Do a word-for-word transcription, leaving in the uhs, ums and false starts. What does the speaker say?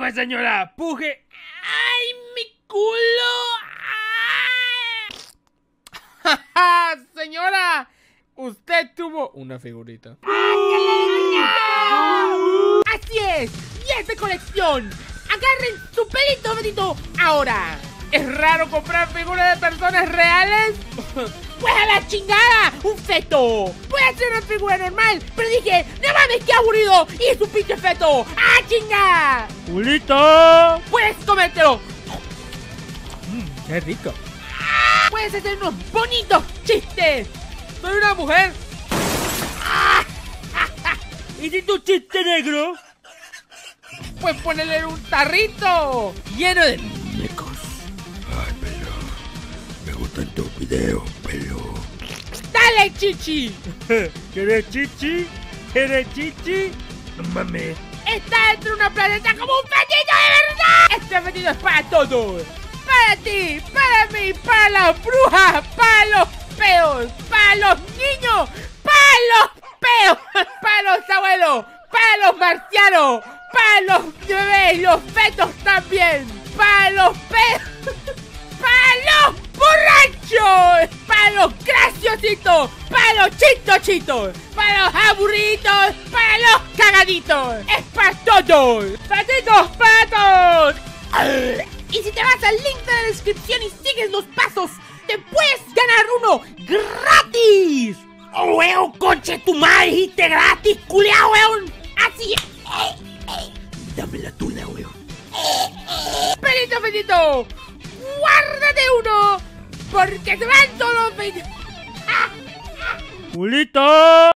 Toma, señora, puje. ¡Ay, mi culo! ¡Ah! Señora, usted tuvo una figurita. ¡Así es! ¡Y es de colección! ¡Agarren su pelito, Betito! ¡Ahora! ¿Es raro comprar figuras de personas reales? ¡Pues a la chingada! ¡Un feto! Puede ser una figura normal, pero dije, ¡no mames, qué aburrido! ¡Y es un pinche feto! ¡Ah, chinga! ¡Julito! ¡Puedes comértelo! Mmm, qué rico. ¡Puedes hacer unos bonitos chistes! ¡Soy una mujer! ¿Y si tu chiste negro? Pues ponerle un tarrito lleno de mecos. Ay, pelo. Me gustan tus videos, pelo. ¡Dale, chichi! ¿Quieres chichi? ¿Quieres chichi? No mames. ¡Está dentro de una planeta como un fetito de verdad! ¡Este fetito es para todos! ¡Para ti! ¡Para mí! ¡Para las brujas! ¡Para los peos! ¡Para los niños! ¡Para los peos! ¡Para los abuelos! ¡Para los marcianos! ¡Para los bebés! ¡Los fetos también! ¡Para los peos! ¡Para los borrachos! ¡Para los graciositos! ¡Para los chistochitos! ¡Para los aburridos! ¡Para los cagaditos! ¡Es para todos! ¡Fetitos patos! Y si te vas al link de la descripción y sigues los pasos, te puedes ganar uno gratis. ¡Oh, weón, conche tu madre! ¡Dijiste gratis, culiao, weón! ¡Así es! Dame la tula, weón. ¡Pelito, Fetito! ¡Guárdate uno! ¡Porque se van todos los... ¡Julito!